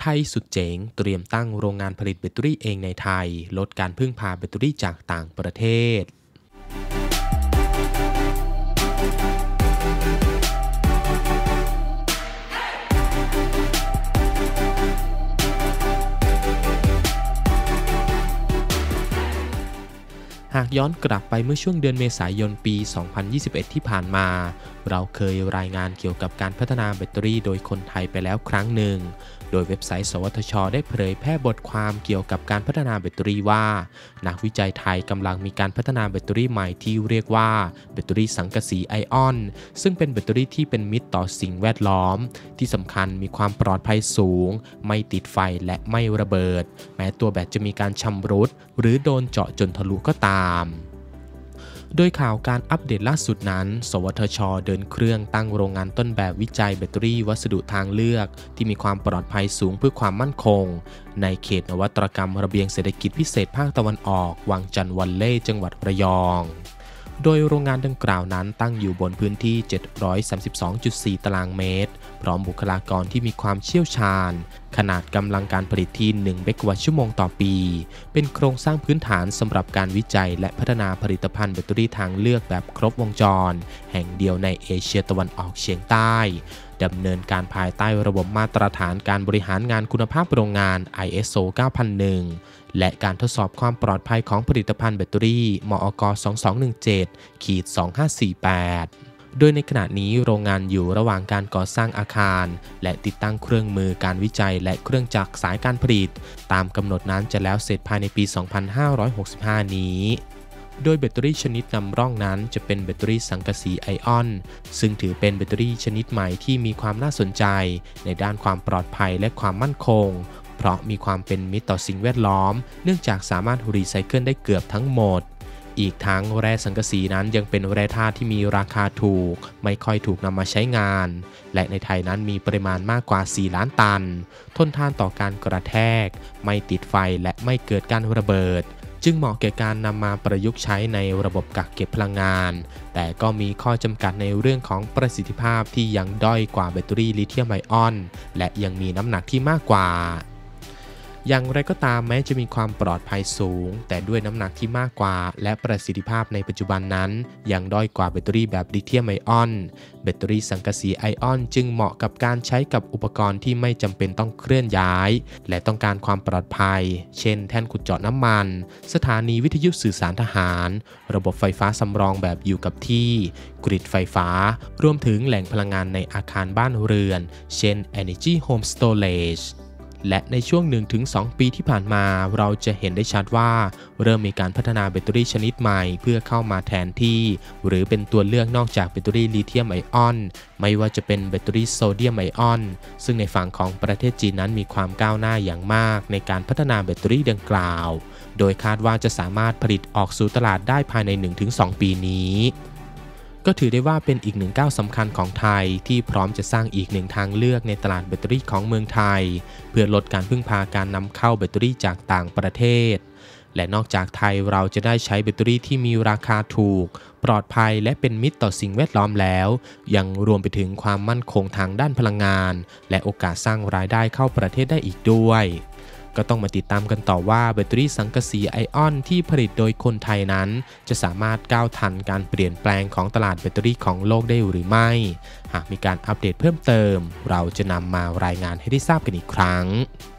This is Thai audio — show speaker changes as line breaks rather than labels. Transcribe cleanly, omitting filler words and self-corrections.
ยสุดเจ๋งเตรียมตั้งโรงงานผลิตแบตเตอรี่เองในไทยลดการพึ่งพาแบตเตอรี่จากต่างประเทศหากย้อนกลับไปเมื่อช่วงเดือนเมษายนปี 2021 ที่ผ่านมาเราเคยรายงานเกี่ยวกับการพัฒนาแบตเตอรี่โดยคนไทยไปแล้วครั้งหนึ่งโดยเว็บไซต์สวทช.ได้เผยแพร่บทความเกี่ยวกับการพัฒนาแบตเตอรี่ว่านักวิจัยไทยกำลังมีการพัฒนาแบตเตอรี่ใหม่ที่เรียกว่าแบตเตอรี่สังกะสีไอออนซึ่งเป็นแบตเตอรี่ที่เป็นมิตรต่อสิ่งแวดล้อมที่สำคัญมีความปลอดภัยสูงไม่ติดไฟและไม่ระเบิดแม้ตัวแบตจะมีการชำรุดหรือโดนเจาะจนทะลุก็ตามโดยข่าวการอัปเดตล่าสุดนั้นสวทช.เดินเครื่องตั้งโรงงานต้นแบบวิจัยแบตเตอรี่วัสดุทางเลือกที่มีความปลอดภัยสูงเพื่อความมั่นคงในเขตนวัตกรรมระเบียงเศรษฐกิจพิเศษภาคตะวันออกวังจันทร์วัลเล่จังหวัดระยองโดยโรงงานดังกล่าวนั้นตั้งอยู่บนพื้นที่ 732.4 ตารางเมตรพร้อมบุคลากรที่มีความเชี่ยวชาญขนาดกำลังการผลิตที่1 เมกะวัตต์ชั่วโมงต่อปีเป็นโครงสร้างพื้นฐานสำหรับการวิจัยและพัฒนาผลิตภัณฑ์แบตเตอรี่ทางเลือกแบบครบวงจรแห่งเดียวในเอเชียตะวันออกเฉียงใต้ดำเนินการภายใต้ระบบมาตรฐานการบริหารงานคุณภาพโรงงาน ISO 9001 และการทดสอบความปลอดภัยของผลิตภัณฑ์แบตเตอรี่มอก 2217-2548 โดยในขณะนี้โรงงานอยู่ระหว่างการก่อสร้างอาคารและติดตั้งเครื่องมือการวิจัยและเครื่องจักรสายการผลิตตามกำหนดนั้นจะแล้วเสร็จภายในปี 2565 นี้โดยแบตเตอรี่ชนิดนำร่องนั้นจะเป็นแบตเตอรี่สังกะสีไอออนซึ่งถือเป็นแบตเตอรี่ชนิดใหม่ที่มีความน่าสนใจในด้านความปลอดภัยและความมั่นคงเพราะมีความเป็นมิตรต่อสิ่งแวดล้อมเนื่องจากสามารถรีไซเคิลได้เกือบทั้งหมดอีกทั้งแร่สังกะสีนั้นยังเป็นแร่ธาตุที่มีราคาถูกไม่ค่อยถูกนำมาใช้งานและในไทยนั้นมีปริมาณมากกว่า 4 ล้านตันทนทานต่อการกระแทกไม่ติดไฟและไม่เกิดการระเบิดจึงเหมาะแก่การนำมาประยุกต์ใช้ในระบบกักเก็บพลังงานแต่ก็มีข้อจำกัดในเรื่องของประสิทธิภาพที่ยังด้อยกว่าแบตเตอรี่ลิเธียมไอออนและยังมีน้ำหนักที่มากกว่าอย่างไรก็ตามแม้จะมีความปลอดภัยสูงแต่ด้วยน้ำหนักที่มากกว่าและประสิทธิภาพในปัจจุบันนั้นยังด้อยกว่าแบตเตอรี่แบบลิเธียมไอออนแบตเตอรี่สังกะสีไอออนจึงเหมาะกับการใช้กับอุปกรณ์ที่ไม่จำเป็นต้องเคลื่อนย้ายและต้องการความปลอดภัยเช่นแท่นขุดเจาะน้ำมันสถานีวิทยุสื่อสารทหารระบบไฟฟ้าสำรองแบบอยู่กับที่กริดไฟฟ้ารวมถึงแหล่งพลังงานในอาคารบ้านเรือนเช่น Energy Home Storageและในช่วง 1-2 ปีที่ผ่านมาเราจะเห็นได้ชัดว่าเริ่มมีการพัฒนาแบตเตอรี่ชนิดใหม่เพื่อเข้ามาแทนที่หรือเป็นตัวเลือกนอกจากแบตเตอรี่ลิเธียมไอออนไม่ว่าจะเป็นแบตเตอรี่โซเดียมไอออนซึ่งในฝั่งของประเทศจีนนั้นมีความก้าวหน้าอย่างมากในการพัฒนาแบตเตอรี่ดังกล่าวโดยคาดว่าจะสามารถผลิตออกสู่ตลาดได้ภายใน 1-2 ปีนี้ก็ถือได้ว่าเป็นอีกหนึ่งก้าวสำคัญของไทยที่พร้อมจะสร้างอีกหนึ่งทางเลือกในตลาดแบตเตอรี่ของเมืองไทยเพื่อลดการพึ่งพาการนำเข้าแบตเตอรี่จากต่างประเทศและนอกจากไทยเราจะได้ใช้แบตเตอรี่ที่มีราคาถูกปลอดภัยและเป็นมิตรต่อสิ่งแวดล้อมแล้วยังรวมไปถึงความมั่นคงทางด้านพลังงานและโอกาสสร้างรายได้เข้าประเทศได้อีกด้วยก็ต้องมาติดตามกันต่อว่าแบตเตอรี่สังกะสีไอออนที่ผลิตโดยคนไทยนั้นจะสามารถก้าวทันการเปลี่ยนแปลงของตลาดแบตเตอรี่ของโลกได้หรือไม่หากมีการอัปเดตเพิ่มเติมเราจะนำมารายงานให้ได้ทราบกันอีกครั้ง